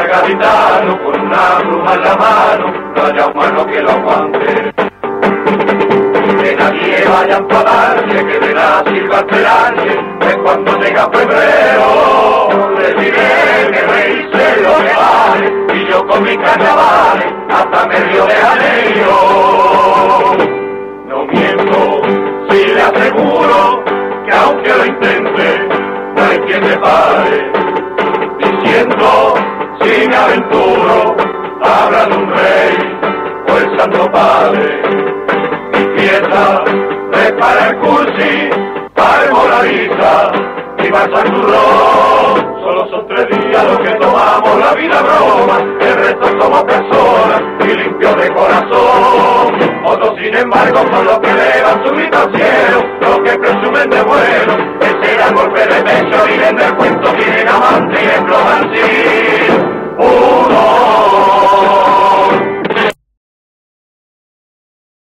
gaditano con una pluma en la mano, no haya humano que lo aguante. Que nadie vaya a enfadarse, que de la sirva esperarse, que cuando llega febrero le diré que reíse lo que vale, y yo con mis carnavales hasta me río de Janeiro. No miento si le aseguro que aunque lo intente, no hay quien me pare, diciendo si me aventuro, habla de un rey o el Santo Padre. Mi fiesta prepara el cursi, para el moraliza y va el santurrón. Solo son 3 días los que tomamos la vida broma, el resto somos personas y limpios de corazón. Otros sin embargo son los que elevan su grito al cielo, los que presumen de bueno, que será golpe de pecho y vender cuentos, tienen amante y explotan